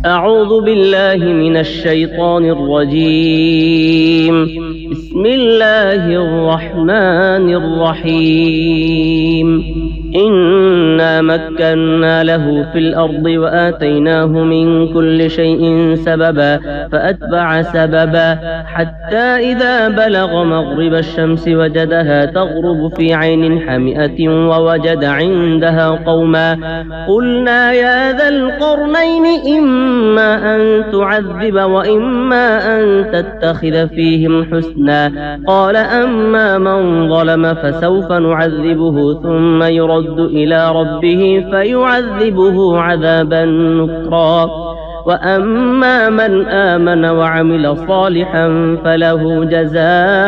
أعوذ بالله من الشيطان الرجيم. بسم الله الرحمن الرحيم. إنا مكنا له في الأرض وآتيناه من كل شيء سببا فأتبع سببا حتى إذا بلغ مغرب الشمس وجدها تغرب في عين حمئة ووجد عندها قوما قلنا يا ذا القرنين إما أن تعذب وإما أن تتخذ فيهم حسنا قال أما من ظلم فسوف نعذبه ثم يرد إلى ربه فيعذبه عذابا نكرا وأما من آمن وعمل صالحا فله جزاء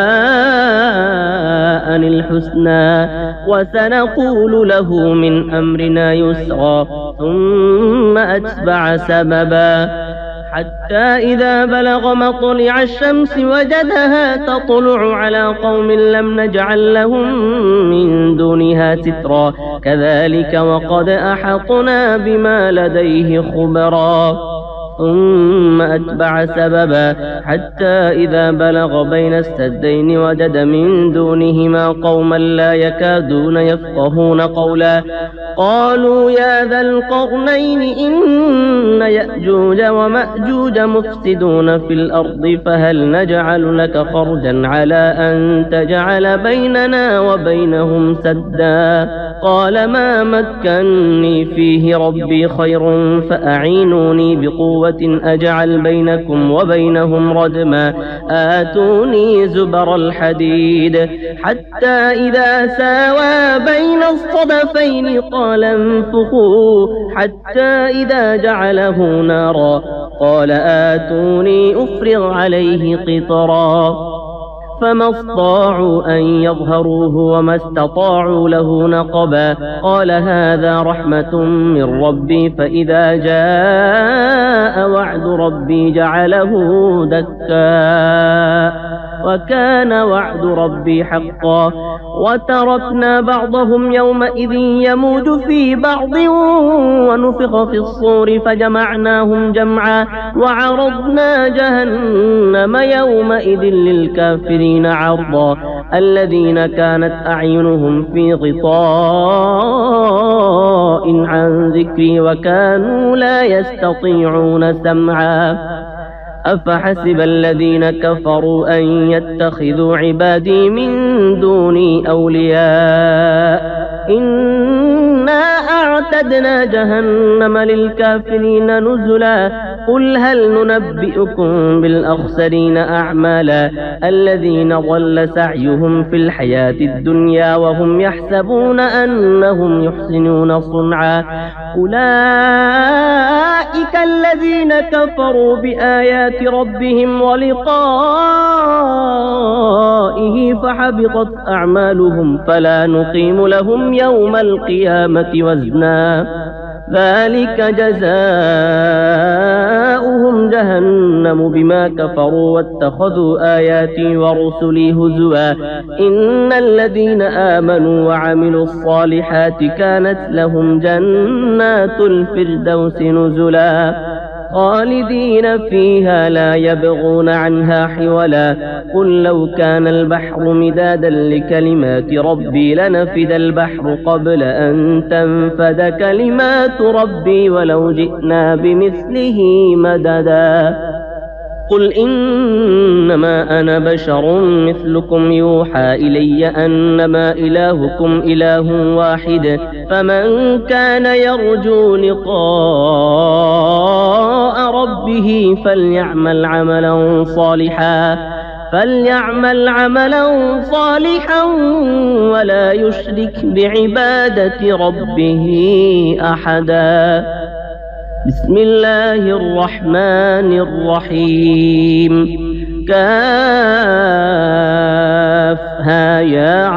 الحسنى وسنقول له من أمرنا يسرا ثم أتبع سببا حتى إذا بلغ مطلع الشمس وجدها تطلع على قوم لم نجعل لهم من دونها سترا كذلك وقد أحطنا بما لديه خبرا ثم أتبع سببا حتى إذا بلغ بين السدين وجد من دونهما قوما لا يكادون يفقهون قولا قالوا يا ذا القرنين إن يأجوج ومأجوج مفسدون في الأرض فهل نجعل لك خرجا على أن تجعل بيننا وبينهم سدا قال ما مكني فيه ربي خير فأعينوني بقوة أجعل بينكم وبينهم ردما آتوني زبر الحديد حتى إذا ساوى بين الصدفين قال انفخوا حتى إذا جعله نارا قال آتوني أفرغ عليه قطرا فما استطاعوا أن يظهروه وما استطاعوا له نقبا قال هذا رحمة من ربي فإذا جاء وعد ربي جعله دكا وكان وعد ربي حقا وتركنا بعضهم يومئذ يموج في بعض ونفخ في الصور فجمعناهم جمعا وعرضنا جهنم يومئذ للكافرين عرضا الذين كانت أعينهم في غطاء عن ذكري وكانوا لا يستطيعون سمعا أفحسب الذين كفروا أن يتخذوا عبادي من دوني أولياء إنا أعتدنا جهنم للكافرين نزلا قل هل ننبئكم بالأخسرين أعمالا الذين ضل سعيهم في الحياة الدنيا وهم يحسبون أنهم يحسنون صنعا أولئك الذين كفروا بآيات ربهم ولقائه فحبطت أعمالهم فلا نقيم لهم يوم القيامة وزنا ذلك جزاؤهم جهنم بما كفروا واتخذوا آياتي ورسلي هزوا إن الذين آمنوا وعملوا الصالحات كانت لهم جنات الفردوس نزلا خالدين فيها لا يبغون عنها حولا قل لو كان البحر مدادا لكلمات ربي لنفد البحر قبل أن تنفد كلمات ربي ولو جئنا بمثله مددا قل إنما أنا بشر مثلكم يوحى إلي أنما إلهكم إله واحد فمن كان يرجو لقاء ربه فليعمل عملا صالحا ولا يشرك بعبادة ربه أحدا بسم الله الرحمن الرحيم كافها يا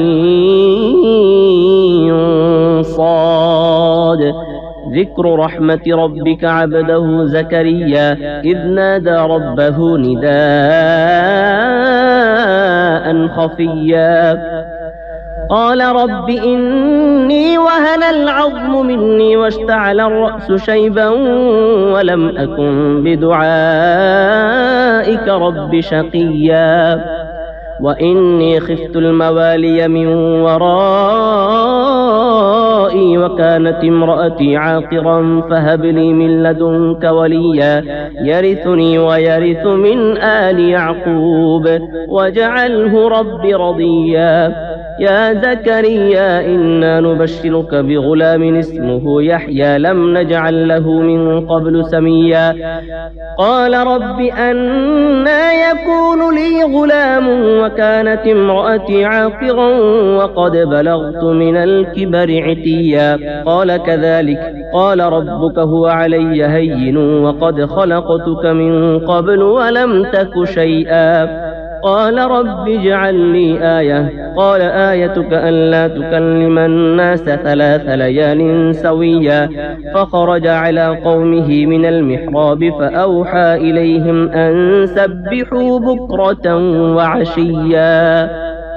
عين صاد ذكر رحمة ربك عبده زكريا إذ نادى ربه نداء خفيا قال رب إني وهن العظم مني واشتعل الرأس شيبا ولم أكن بدعائك رب شقيا وإني خفت الموالي من ورائي وكانت امرأتي عاقرا فهب لي من لدنك وليا يرثني ويرث من آل يعقوب واجعله رب رضيا يا زكريا إنا نبشرك بغلام اسمه يحيى لم نجعل له من قبل سميا قال رب أنى يكون لي غلام وكانت امرأتي عاقرا وقد بلغت من الكبر عتيا قال كذلك قال ربك هو علي هين وقد خلقتك من قبل ولم تك شيئا قال رب اجعل لي آية قال آيتك ألا تكلم الناس 3 ليال سويا فخرج على قومه من المحراب فأوحى إليهم أن سبحوا بكرة وعشيا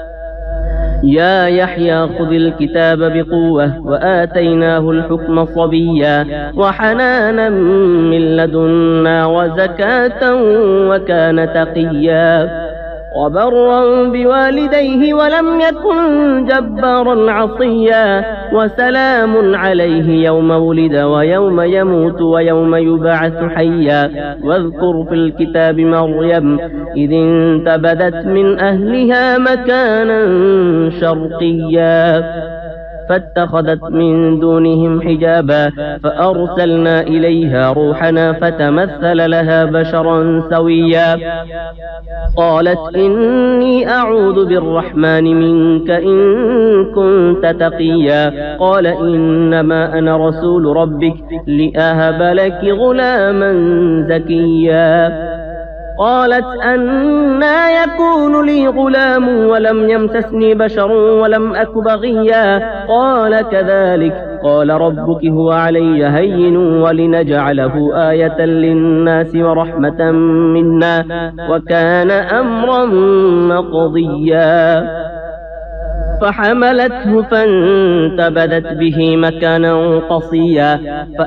يا يحيى خذ الكتاب بقوة وآتيناه الحكم صبيا وحنانا من لدنا وزكاة وكان تقيا وبرا بوالديه ولم يكن جبارا عصيا وسلام عليه يوم ولد ويوم يموت ويوم يبعث حيا واذكر في الكتاب مريم إذ انتبذت من أهلها مكانا شرقيا فاتخذت من دونهم حجابا فأرسلنا إليها روحنا فتمثل لها بشرا سويا قالت إني أعوذ بالرحمن منك إن كنت تقيا قال إنما أنا رسول ربك لأهب لك غلاما زكيا قالت أنى يكون لي غلام ولم يمسسني بشر ولم أك بغيا قال كذلك قال ربك هو علي هين ولنجعله آية للناس ورحمة منا وكان أمرا مقضيا فحملته فانتبذت به مكانا قصيا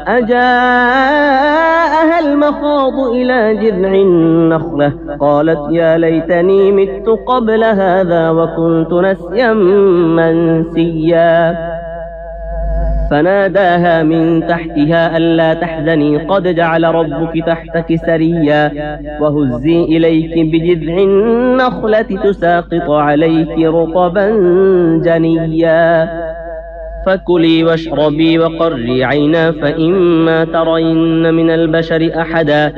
فأجاءها المخاض إلى جذع النخلة قالت يا ليتني مت قبل هذا وكنت نسيا منسيا فناداها من تحتها ألا تحزني قد جعل ربك تحتك سريا وهزي إليك بجذع النخلة تساقط عليك رطبا جنيا فكلي واشربي وقري عينا فإما ترين من البشر أحدا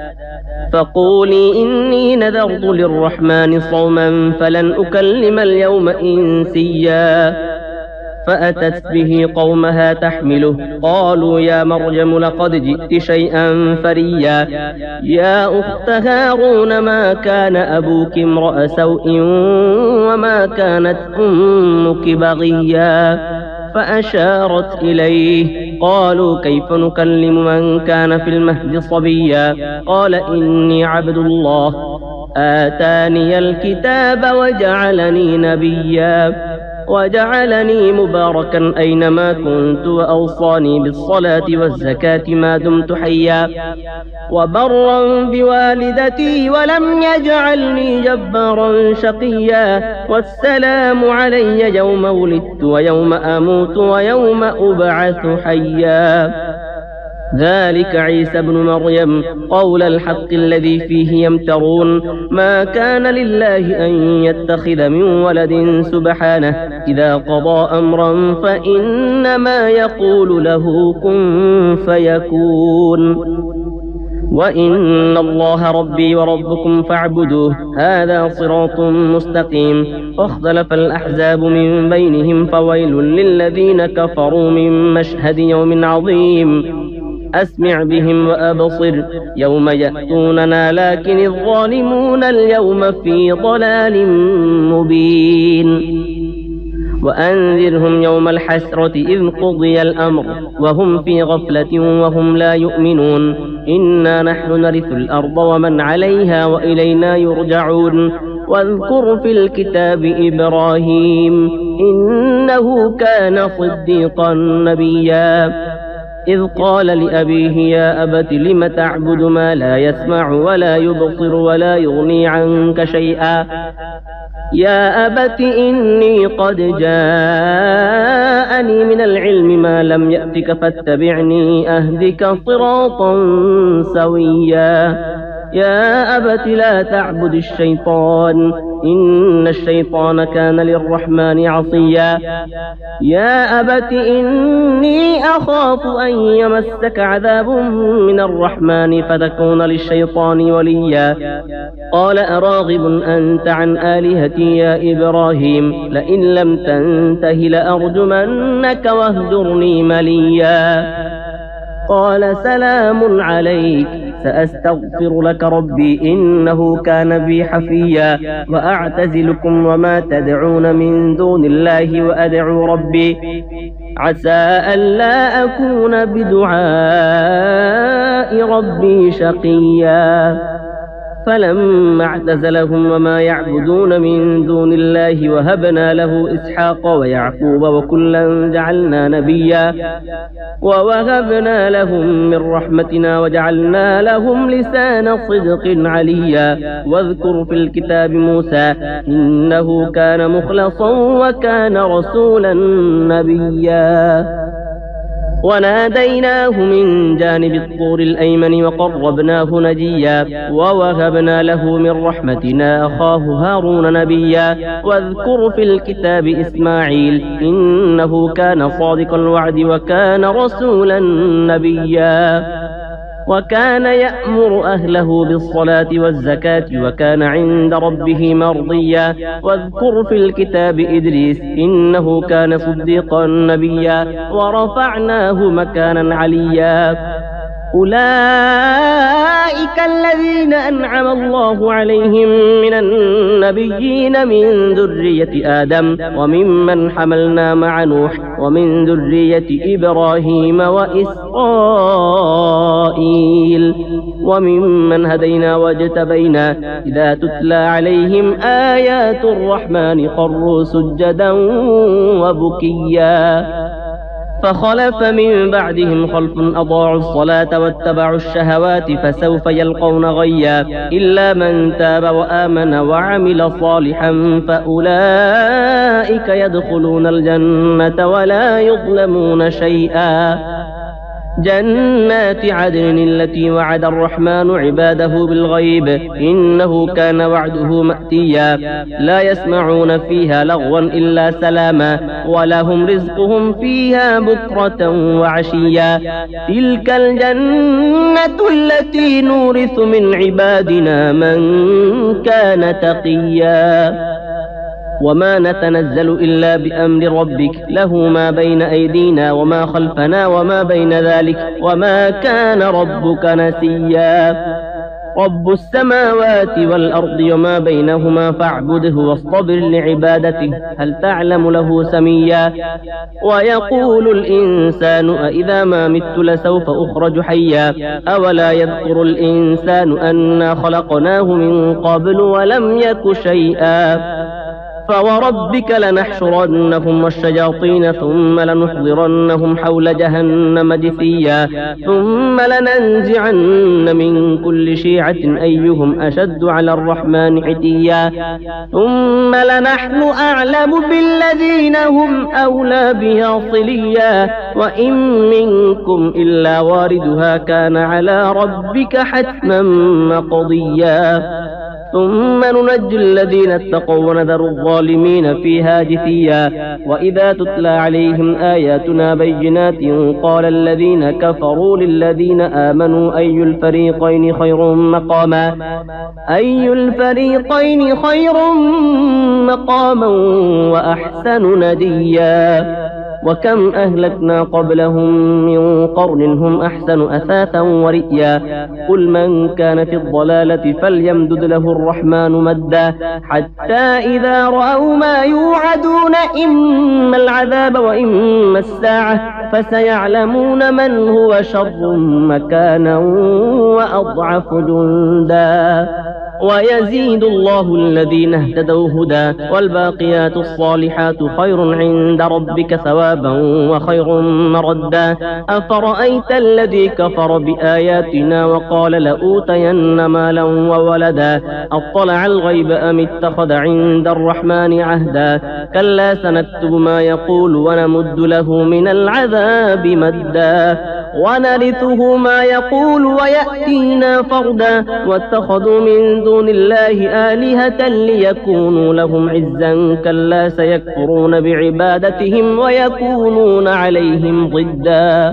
فقولي إني نذرت للرحمن صوما فلن أكلم اليوم إنسيا فأتت به قومها تحمله قالوا يا مريم لقد جئت شيئا فريا يا أخت هارون ما كان أبوك امرأ سوء وما كانت أمك بغيا فأشارت إليه قالوا كيف نكلم من كان في المهد صبيا قال إني عبد الله آتاني الكتاب وجعلني نبيا وجعلني مباركا أينما كنت وأوصاني بالصلاة والزكاة ما دمت حيا وبرا بوالدتي ولم يجعلني جبارا شقيا والسلام علي يوم ولدت ويوم أموت ويوم أبعث حيا ذلك عيسى ابن مريم قول الحق الذي فيه يمترون ما كان لله أن يتخذ من ولد سبحانه إذا قضى أمرا فإنما يقول له كن فيكون وإن الله ربي وربكم فاعبدوه هذا صراط مستقيم واختلف الأحزاب من بينهم فويل للذين كفروا من مشهد يوم عظيم أسمع بهم وأبصر يوم يأتوننا لكن الظالمون اليوم في ضلال مبين وأنذرهم يوم الحسرة إذ قضي الأمر وهم في غفلة وهم لا يؤمنون إنا نحن نرث الأرض ومن عليها وإلينا يرجعون واذكر في الكتاب إبراهيم إنه كان صديقا نبيا إذ قال لأبيه يا أبت لم تعبد ما لا يسمع ولا يبصر ولا يغني عنك شيئا يا أبت إني قد جاءني من العلم ما لم يأتك فاتبعني أهدك صراطا سويا يا أبت لا تعبد الشيطان إن الشيطان كان للرحمن عصيا يا أبت إني أخاف أن يمسك عذاب من الرحمن فتكون للشيطان وليا قال أراغب أنت عن آلهتي يا إبراهيم لئن لم تنته لأرجمنك واهجرني مليا قال سلام عليك سأستغفر لك ربي إنه كان بي حفيا وأعتزلكم وما تدعون من دون الله وأدعو ربي عسى ألا أكون بدعاء ربي شقيا فلما اعتزلهم وما يعبدون من دون الله وهبنا له إسحاق ويعقوب وكلا جعلنا نبيا ووهبنا لهم من رحمتنا وجعلنا لهم لسان صدق عليا واذكر في الكتاب موسى إنه كان مخلصا وكان رسولا نبيا وناديناه من جانب الطور الأيمن وقربناه نجيا ووهبنا له من رحمتنا أخاه هارون نبيا واذكر في الكتاب إسماعيل إنه كان صادق الوعد وكان رسولا نبيا وكان يأمر أهله بالصلاة والزكاة وكان عند ربه مرضيا واذكر في الكتاب إدريس إنه كان صديقا نبيا ورفعناه مكانا عليا أولئك الذين أنعم الله عليهم من النبيين من ذرية آدم وممن حملنا مع نوح ومن ذرية إبراهيم وإسرائيل وممن هدينا واجتبينا إذا تتلى عليهم آيات الرحمن خروا سجدا وبكيا فخلف من بعدهم خلف أضاعوا الصلاة واتبعوا الشهوات فسوف يلقون غيا إلا من تاب وآمن وعمل صالحا فأولئك يدخلون الجنة ولا يظلمون شيئا جنات عدن التي وعد الرحمن عباده بالغيب إنه كان وعده مأتيا لا يسمعون فيها لغوا إلا سلاما ولهم رزقهم فيها بكرة وعشيا تلك الجنة التي نورث من عبادنا من كان تقيا وما نتنزل إلا بأمر ربك له ما بين أيدينا وما خلفنا وما بين ذلك وما كان ربك نسيا رب السماوات والأرض وما بينهما فاعبده واصطبر لعبادته هل تعلم له سميا ويقول الإنسان أإذا ما مت لسوف أخرج حيا أولا يذكر الإنسان أنا خلقناه من قبل ولم يك شيئا فوربك لنحشرنهم والشياطين ثم لنحضرنهم حول جهنم جثيا ثم لننزعن من كل شيعة أيهم أشد على الرحمن عتيا ثم لنحن أعلم بالذين هم أولى بها صليا وإن منكم إلا واردها كان على ربك حتما مقضيا ثم ننجي الذين اتقوا ونذر الظالمين فيها جثيا وإذا تتلى عليهم آياتنا بينات قال الذين كفروا للذين آمنوا أي الفريقين خير مقاما وأحسن نديا وكم أهلكنا قبلهم من قرن هم أحسن أثاثا ورئيا قل من كان في الضلالة فليمدد له الرحمن مدا حتى إذا رأوا ما يوعدون إما العذاب وإما الساعة فسيعلمون من هو شر مكانا وأضعف جندا ويزيد الله الذين اهتدوا هدى والباقيات الصالحات خير عند ربك ثوابا وخير مردا أفرأيت الذي كفر بآياتنا وقال لأوتين مالا وولدا أطلع الغيب أم اتخذ عند الرحمن عهدا كلا سنكتب ما يقول ونمد له من العذاب مدا ونرثه ما يقول ويأتينا فردا واتخذوا من دون الله آلهة ليكونوا لهم عزا كلا سيكفرون بعبادتهم ويكونون عليهم ضدا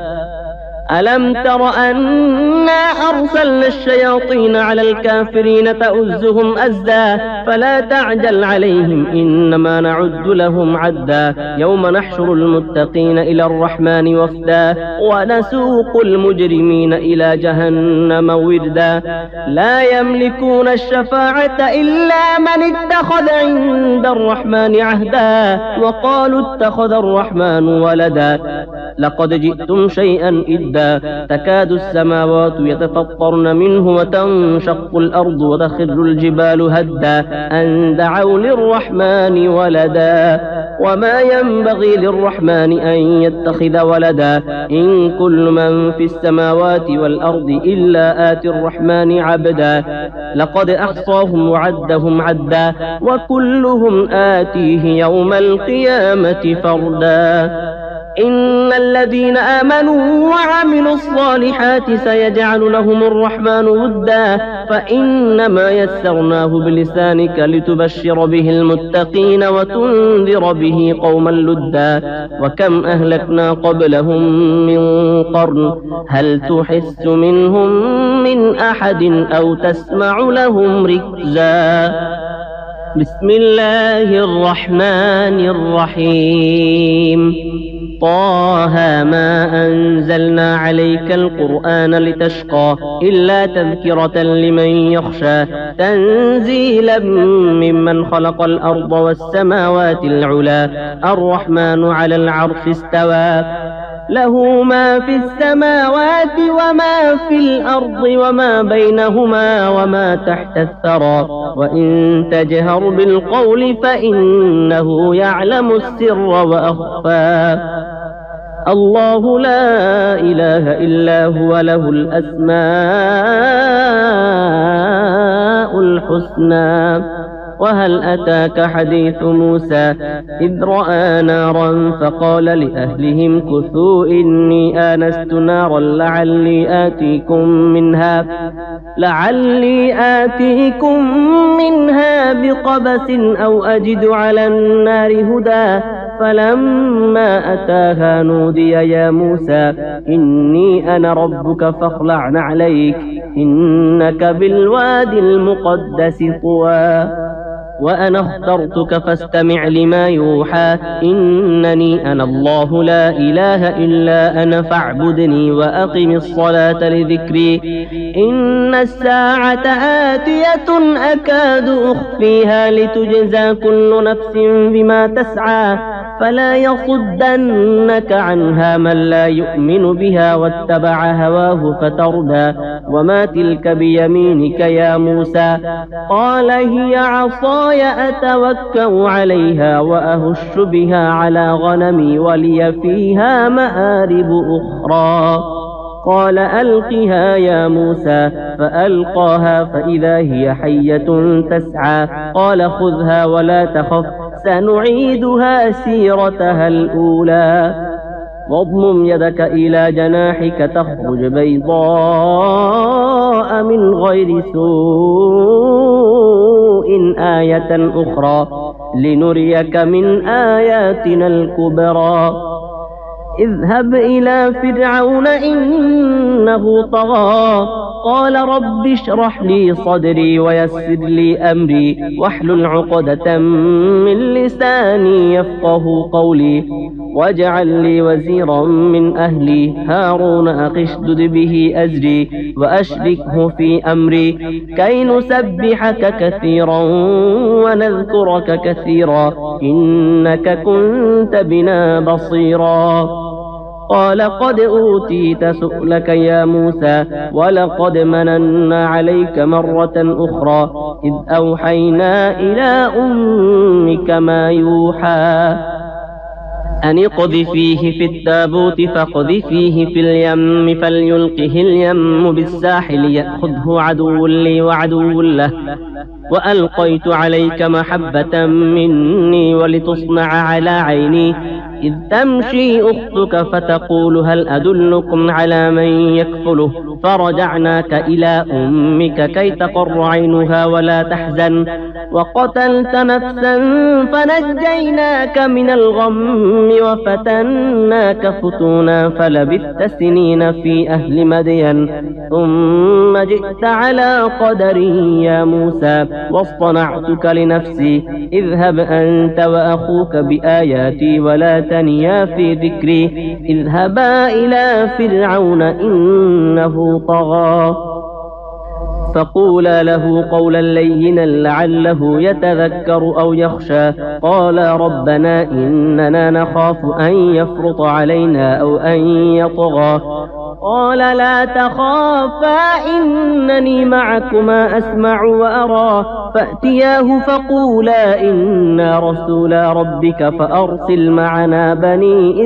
ألم تر أنا أرسلنا الشياطين على الكافرين تؤزهم أزدا فلا تعجل عليهم إنما نعد لهم عدا يوم نحشر المتقين إلى الرحمن وفدا ونسوق المجرمين إلى جهنم وردا لا يملكون الشفاعة إلا من اتخذ عند الرحمن عهدا وقالوا اتخذ الرحمن ولدا لقد جئتم شيئا إدا تكاد السماوات يتفطرن منه وتنشق الأرض وتخر الجبال هدا أن دعوا للرحمن ولدا وما ينبغي للرحمن أن يتخذ ولدا إن كل من في السماوات والأرض إلا آتي الرحمن عبدا لقد أحصاهم وعدهم عدا وكلهم آتيه يوم القيامة فردا إن الذين آمنوا وعملوا الصالحات سيجعل لهم الرحمن ودا فإنما يسرناه بلسانك لتبشر به المتقين وتنذر به قوما لدا وكم أهلكنا قبلهم من قرن هل تحس منهم من أحد أو تسمع لهم ركزا بسم الله الرحمن الرحيم طه ما أنزلنا عليك القرآن لتشقى إلا تذكرة لمن يخشى تنزيلا ممن خلق الأرض والسماوات العلا الرحمن على العرش استوى له ما في السماوات وما في الأرض وما بينهما وما تحت الثرى وإن تجهر بالقول فإنه يعلم السر وأخفى الله لا إله إلا هو له الأسماء الحسنى وهل أتاك حديث موسى إذ رأى نارا فقال لأهلهم كثوا إني آنست نارا لعلي آتيكم منها بقبس أو أجد على النار هدى فلما أتاها نودي يا موسى إني أنا ربك فاخلع نعليك إنك بالوادي المقدس طوى وأنا اخترتك فاستمع لما يوحى إنني أنا الله لا إله إلا أنا فاعبدني وأقم الصلاة لذكري إن الساعة آتية أكاد أخفيها لتجزى كل نفس بما تسعى فلا يصدنك عنها من لا يؤمن بها واتبع هواه فتردى وما تلك بيمينك يا موسى قال هي عصاي أتوكأ عليها وأهش بها على غنمي ولي فيها مآرب أخرى قال ألقها يا موسى فألقاها فإذا هي حية تسعى قال خذها ولا تخف سنعيدها سيرتها الأولى واضمم يدك إلى جناحك تخرج بيضاء من غير سوء آية أخرى لنريك من آياتنا الكبرى اذهب إلى فرعون إنه طغى قال رب اشرح لي صدري ويسر لي أمري واحلل عقدة من لساني يفقه قولي واجعل لي وزيرا من أهلي هارون أخي اشدد به أزري وأشركه في أمري كي نسبحك كثيرا ونذكرك كثيرا إنك كنت بنا بصيرا قال قد أوتيت سؤلك يا موسى ولقد مننا عليك مرة أخرى إذ أوحينا إلى أمك ما يوحى أن اقذفيه في التابوت فاقذفيه في اليم فليلقه اليم بالساحل يأخذه عدو لي وعدو له وألقيت عليك محبة مني ولتصنع على عيني إذ تمشي أختك فتقول هل أدلكم على من يكفله فرجعناك إلى أمك كي تقر عينها ولا تحزن وقتلت نفسا فنجيناك من الغم وفتناك فتونا فلبثت سنين في أهل مدين ثم جئت على قدري يا موسى واصطنعتك لنفسي اذهب أنت وأخوك بآياتي ولا تنيا في ذكري اذهبا إلى فرعون إنه طغى فقولا له قولا لينا لعله يتذكر أو يخشى قال ربنا إننا نخاف أن يفرط علينا أو أن يطغى قال لا تخافا إنني معكما أسمع وأرى فأتياه فقولا إنا رسولا ربك فأرسل معنا بني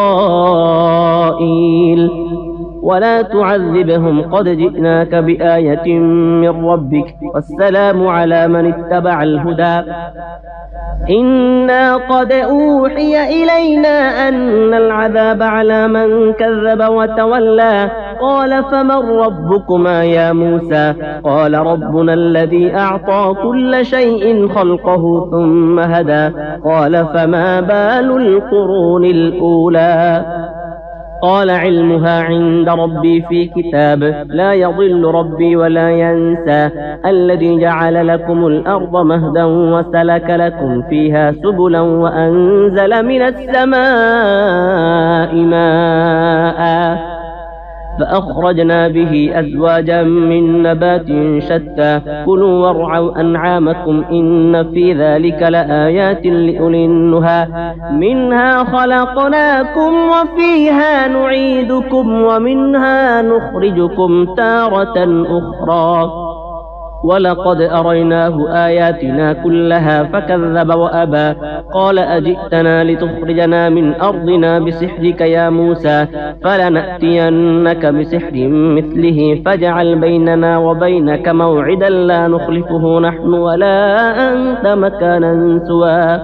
إسرائيل ولا تعذبهم قد جئناك بآية من ربك والسلام على من اتبع الهدى إنا قد أوحي إلينا أن العذاب على من كذب وتولى قال فمن ربكما يا موسى قال ربنا الذي أعطى كل شيء خلقه ثم هدى قال فما بال القرون الأولى قال علمها عند ربي في كتاب لا يضل ربي ولا ينسى الذي جعل لكم الأرض مهدا وسلك لكم فيها سبلا وأنزل من السماء ماء فأخرجنا به أزواجا من نبات شتى كلوا وارعوا أنعامكم إن في ذلك لآيات لأولي النهى منها خلقناكم وفيها نعيدكم ومنها نخرجكم تارة أخرى ولقد أريناه آياتنا كلها فكذب وأبى قال أجئتنا لتخرجنا من أرضنا بسحرك يا موسى فلنأتينك بسحر مثله فاجعل بيننا وبينك موعدا لا نخلفه نحن ولا أنت مكانا سوى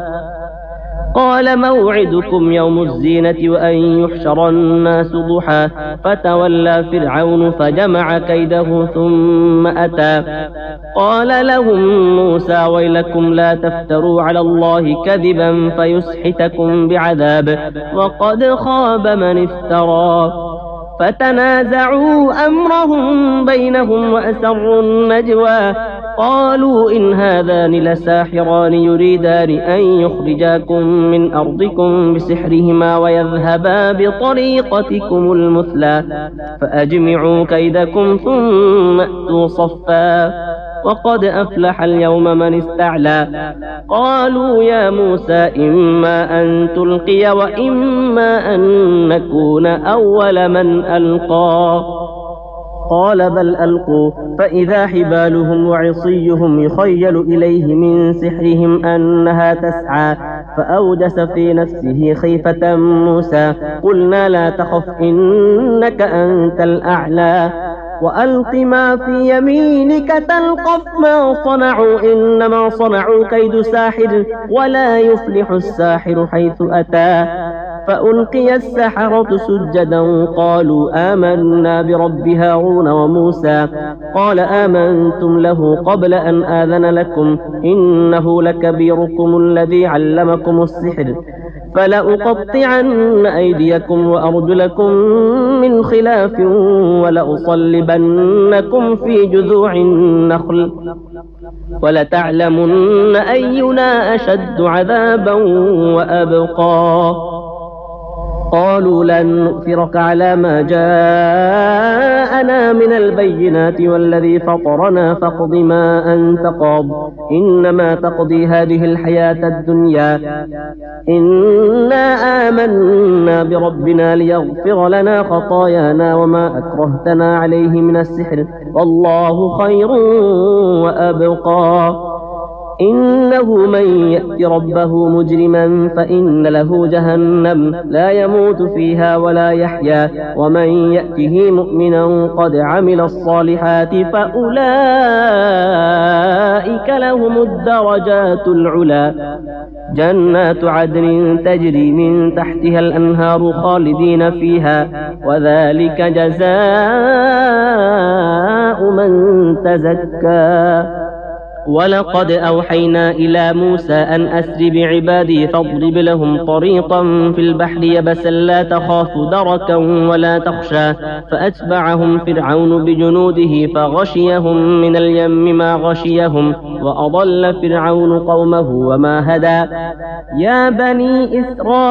قال موعدكم يوم الزينة وأن يحشر الناس ضحى فتولى فرعون فجمع كيده ثم أتى قال لهم موسى ويلكم لا تفتروا على الله كذبا فيسحتكم بعذاب وقد خاب من افترى فتنازعوا أمرهم بينهم وأسروا النجوى قالوا إن هذان لساحران يريدان أن يخرجاكم من أرضكم بسحرهما ويذهبا بطريقتكم المثلى فأجمعوا كيدكم ثم أتوا صفا وقد أفلح اليوم من استعلى قالوا يا موسى إما أن تلقي وإما أن نكون أول من ألقى قال بل ألقوا فإذا حبالهم وعصيهم يخيل إليه من سحرهم أنها تسعى فأوجس في نفسه خيفة موسى قلنا لا تخف إنك أنت الأعلى وألق ما في يمينك تلقف ما صنعوا إنما صنعوا كيد ساحر ولا يفلح الساحر حيث أتى فألقي السحرة سجدا قالوا آمنا برب هارون وموسى قال آمنتم له قبل أن آذن لكم إنه لكبيركم الذي علمكم السحر فلأقطعن أيديكم وأرجلكم من خلاف ولأصلبنكم في جذوع النخل ولتعلمن أينا أشد عذابا وأبقى قالوا لن نؤثرك على ما جاءنا من البينات والذي فطرنا فاقض ما أنت قاض إنما تقضي هذه الحياة الدنيا إنا آمنا بربنا ليغفر لنا خطايانا وما أكرهتنا عليه من السحر والله خير وأبقى إنه من يأت ربه مجرما فإن له جهنم لا يموت فيها ولا يحيا ومن يأته مؤمنا قد عمل الصالحات فأولئك لهم الدرجات العلى جنات عدن تجري من تحتها الأنهار خالدين فيها وذلك جزاء من تزكى ولقد أوحينا إلى موسى أن أسر بعبادي فاضرب لهم طريقا في البحر يبسا لا تخاف دركا ولا تخشى فأتبعهم فرعون بجنوده فغشيهم من اليم ما غشيهم وأضل فرعون قومه وما هدى يا بني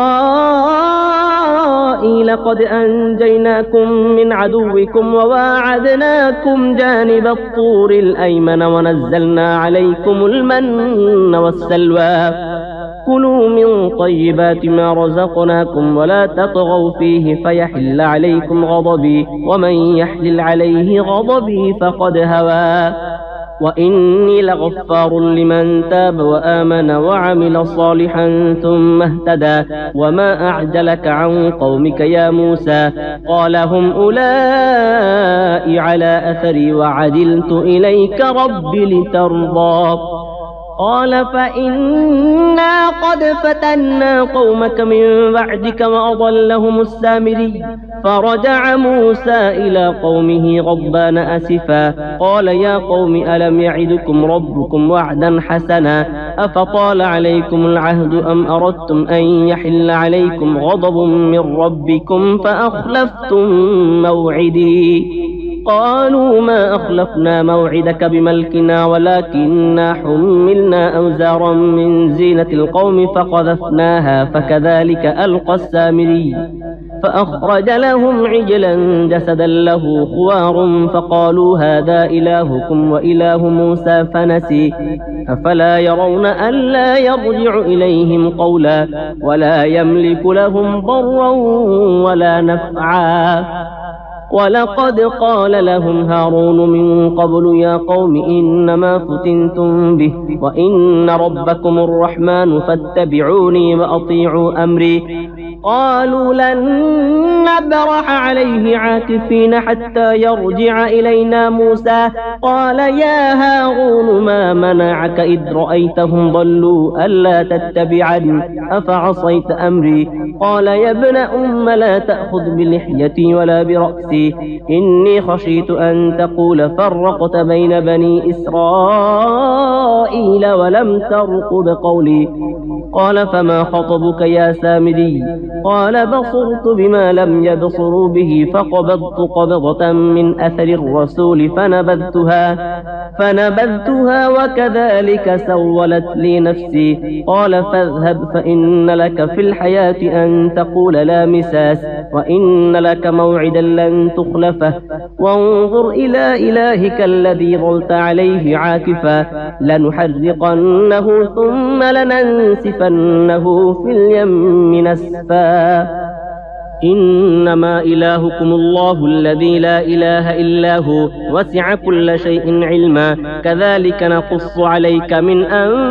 إسرائيل قد أنجيناكم من عدوكم وواعدناكم جانب الطور الأيمن ونزلنا عليكم المن والسلوى كلوا من طيبات ما رزقناكم ولا تطغوا فيه فيحل عليكم غضبي ومن يحلل عليه غضبي فقد هوى وإني لغفار لمن تاب وآمن وعمل صالحا ثم اهتدى وما أعجلك عن قومك يا موسى قال هم أولئك على أثري وعجلت إليك رب لترضى قال فإنا قد فتنا قومك من بعدك وأضلهم السامري فرجع موسى إلى قومه غضبان أسفا قال يا قوم ألم يعدكم ربكم وعدا حسنا أفطال عليكم العهد أم أردتم أن يحل عليكم غضب من ربكم فأخلفتم موعدي قالوا ما أخلفنا موعدك بملكنا ولكننا حملنا أوزارا من زينة القوم فقذفناها فكذلك ألقى السامري فأخرج لهم عجلا جسدا له خوار فقالوا هذا إلهكم وإله موسى فنسي أفلا يرون ألا يرجع إليهم قولا ولا يملك لهم ضرا ولا نفعا ولقد قال لهم هارون من قبل يا قوم إنما فتنتم به وإن ربكم الرحمن فاتبعوني وأطيعوا أمري قالوا لن نبرح عليه عاكفين حتى يرجع إلينا موسى قال يا هارون ما منعك إذ رأيتهم ضلوا ألا تتبعني أفعصيت أمري قال يا ابن أم لا تأخذ بلحيتي ولا برأسي إني خشيت أن تقول فرقت بين بني إسرائيل ولم ترقب قولي قال فما خطبك يا سامري قال بصرت بما لم يبصروا به فقبضت قبضة من أثر الرسول فنبذتها وكذلك سولت لي نفسي قال فاذهب فإن لك في الحياة أن تقول لا مساس وإن لك موعدا لن تخلفه وانظر إلى إلهك الذي ظلت عليه عاكفا لنحرقنه ثم لننسفنه في اليم نسفا إنما إلهكم الله الذي لا إله إلا هو وسع كل شيء علما كذلك نقص عليك من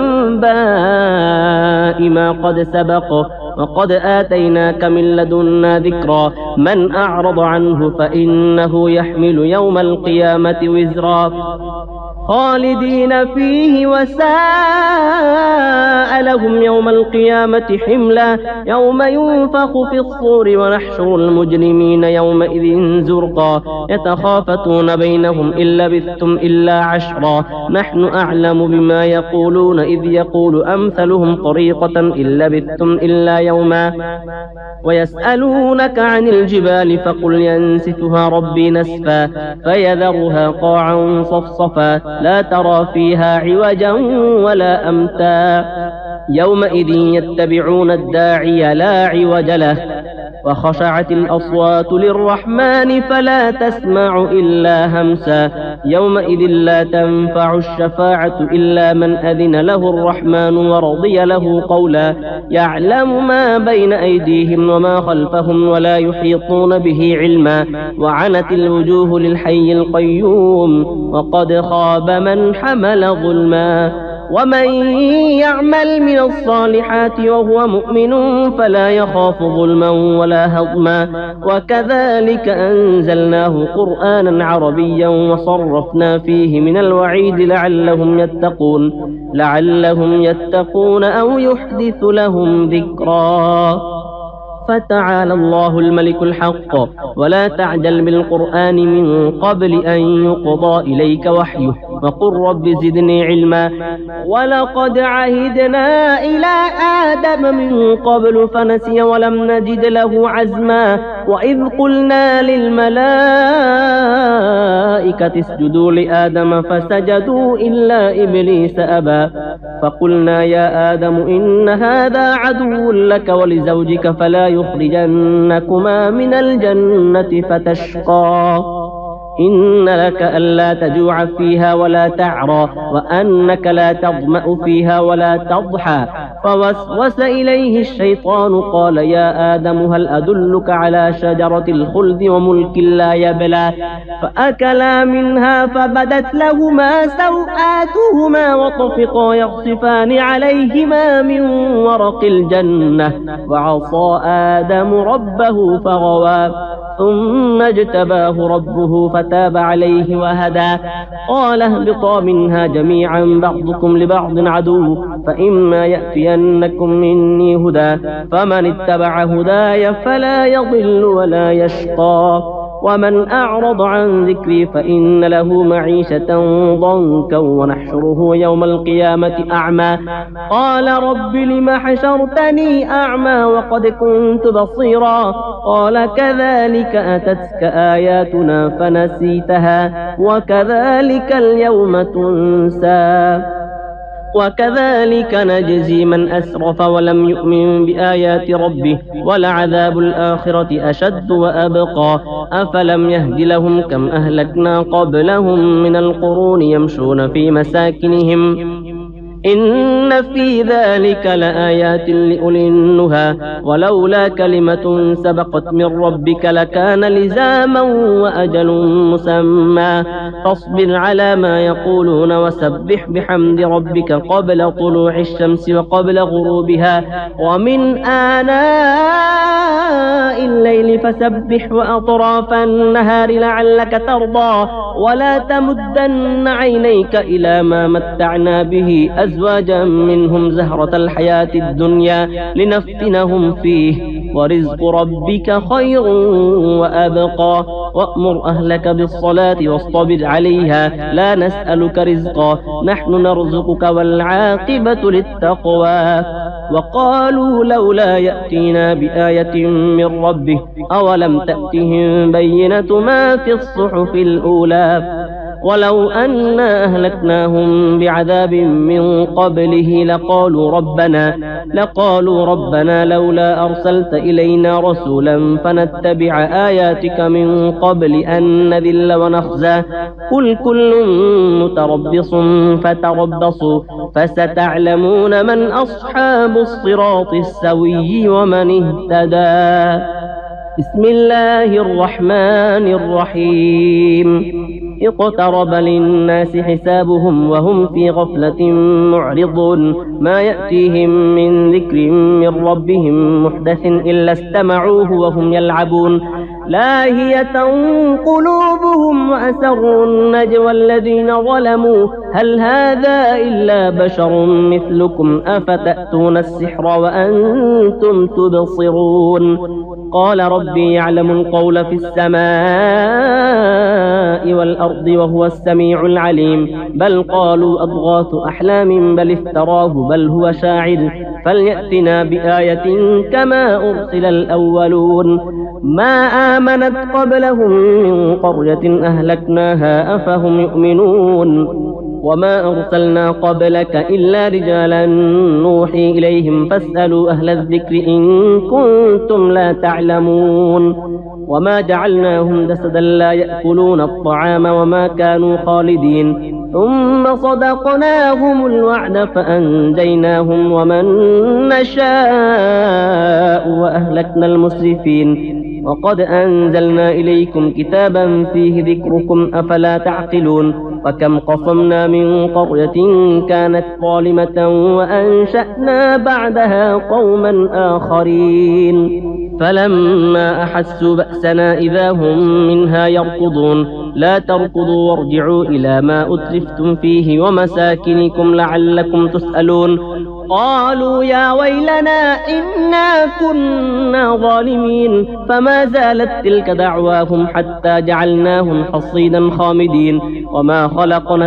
أنباء ما قد سبق وقد آتيناك من لدنا ذكرا من أعرض عنه فإنه يحمل يوم القيامة وزرا خالدين فيه وساء لهم يوم القيامة حملا يوم ينفخ في الصور ونحشر المجرمين يومئذ زرقا يتخافتون بينهم إن لبثتم إلا عشرا نحن أعلم بما يقولون إذ يقول أمثلهم طريقة إن لبثتم إلا يوما ويسألونك عن الجبال فقل ينسفها ربي نسفا فيذرها قاعا صفصفا لا ترى فيها عوجا ولا أمتا يومئذ يتبعون الداعي لا عوج له وخشعت الأصوات للرحمن فلا تسمع إلا همسا يومئذ لا تنفع الشفاعة إلا من أذن له الرحمن ورضي له قولا يعلم ما بين أيديهم وما خلفهم ولا يحيطون به علما وعنت الوجوه للحي القيوم وقد خاب من حمل ظلما ومن يعمل من الصالحات وهو مؤمن فلا يخاف ظلما ولا هضما وكذلك أنزلناه قرآنا عربيا وصرفنا فيه من الوعيد لعلهم يتقون أو يحدث لهم ذكرا فتعالى الله الملك الحق ولا تعجل بالقرآن من قبل أن يقضى إليك وحيه وقل رب زدني علما ولقد عهدنا إلى آدم من قبل فنسي ولم نجد له عزما وإذ قلنا للملائكة اسجدوا لآدم فسجدوا إلا إبليس أبى فقلنا يا آدم إن هذا عدو لك ولزوجك فلا يخرجنكما من الجنة فتشقى إن لك ألا تجوع فيها ولا تعرى وأنك لا تظمأ فيها ولا تضحى فوسوس إليه الشيطان قال يا آدم هل أدلك على شجرة الخلد وملك لا يبلى فأكلا منها فبدت لهما سوآتهما وطفقا يخصفان عليهما من ورق الجنة وعصى آدم ربه فغوى ثم اجتباه ربه فتاب عليه وهدى قال اهبطا منها جميعا بعضكم لبعض عدو فإما يأتينكم مني هدى فمن اتبع هداي فلا يضل ولا يشقى ومن أعرض عن ذكري فإن له معيشة ضنكا ونحشره يوم القيامة أعمى قال رب لم حشرتني أعمى وقد كنت بصيرا قال كذلك أتتك آياتنا فنسيتها وكذلك اليوم تنسى وكذلك نجزي من أسرف ولم يؤمن بآيات ربه ولعذاب الآخرة أشد وأبقى أفلم يهد لهم كم أهلكنا قبلهم من القرون يمشون في مساكنهم إن في ذلك لآيات لأولي النهى ولولا كلمة سبقت من ربك لكان لزاما وأجل مسمى فاصبر على ما يقولون وسبح بحمد ربك قبل طلوع الشمس وقبل غروبها ومن آناء الليل فسبح وأطراف النهار لعلك ترضى ولا تمدن عينيك إلى ما متعنا به أزواجا منهم زهرة الحياة الدنيا لنفتنهم فيه ورزق ربك خير وأبقى وأمر أهلك بالصلاة واصطبر عليها لا نسألك رزقا نحن نرزقك والعاقبة للتقوى وقالوا لولا يأتينا بآية من ربه أولم تأتهم بينة ما في الصحف الأولى ولو أنا أهلكناهم بعذاب من قبله لقالوا ربنا لولا أرسلت إلينا رسولا فنتبع آياتك من قبل أن نذل ونخزى قل كل متربص فتربصوا فستعلمون من أصحاب الصراط السوي ومن اهتدى بسم الله الرحمن الرحيم اقترب للناس حسابهم وهم في غفلة معرضون ما يأتيهم من ذكر من ربهم محدث إلا استمعوه وهم يلعبون لاهية قلوبهم وأسروا النجوى الذين ظلموا هل هذا إلا بشر مثلكم أفتأتون السحر وأنتم تبصرون قال ربي يعلم القول في السماء والأرض وهو السميع العليم بل قالوا أضغاث أحلام بل افتراه بل هو شاعر فليأتنا بآية كما أرسل الأولون ما آمنت قبلهم من قرية أهلكناها أفهم يؤمنون وما أرسلنا قبلك إلا رجالا نوحي إليهم فاسألوا أهل الذكر إن كنتم لا تعلمون وما جعلناهم جسدا لا يأكلون الطعام وما كانوا خالدين ثم صدقناهم الوعد فأنجيناهم ومن نشاء وأهلكنا المسرفين وقد أنزلنا إليكم كتابا فيه ذكركم أفلا تعقلون وكم قصمنا من قرية كانت ظالمة وأنشأنا بعدها قوما آخرين فلما أحسوا بأسنا إذا هم منها يركضون لا تركضوا وارجعوا إلى ما أترفتم فيه ومساكنكم لعلكم تسألون قالوا يا ويلنا إنا كنا ظالمين فما زالت تلك دعواهم حتى جعلناهم حصيدا خامدين وما خلقنا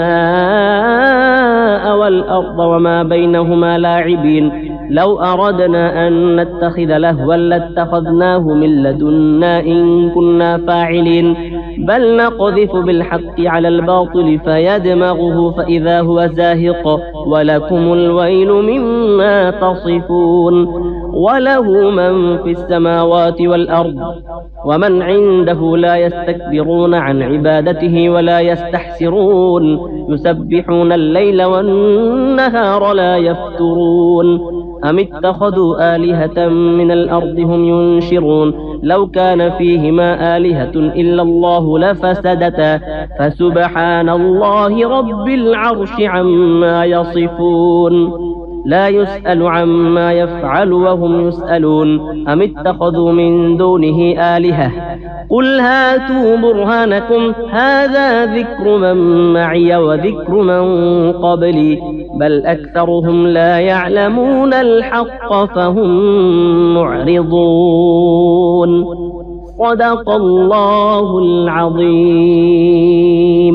السماء والأرض وما بينهما لاعبين لو أردنا أن نتخذ لهوا لاتخذناه من لدنا إن كنا فاعلين بل نقذف بالحق على الباطل فيدمغه فإذا هو زاهق ولكم الويل مما تصفون وله من في السماوات والأرض ومن عنده لا يستكبرون عن عبادته ولا يستحسرون يسبحون الليل والنهار لا يفترون أم اتخذوا آلهة من الأرض هم ينشرون لو كان فيهما آلهة إلا الله لفسدتا فسبحان الله رب العرش عما يصفون لا يسأل عما يفعل وهم يسألون أم اتخذوا من دونه آلهة قل هاتوا برهانكم هذا ذكر من معي وذكر من قبلي بل أكثرهم لا يعلمون الحق فهم معرضون صدق الله العظيم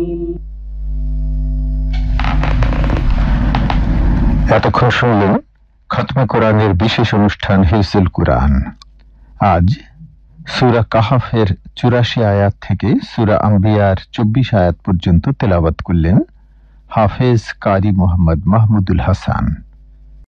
এতক্ষণ শুনলেন খতমে কোরআনের বিশেষ অনুষ্ঠান হিফজুল কুরআন। আজ সূরা কাহফের 84 আয়াত থেকে সূরা আম্বিয়ার 24 আয়াত পর্যন্ত তেলাওয়াত করলেন হাফেজ কারি মোহাম্মদ মাহমুদুল হাসান।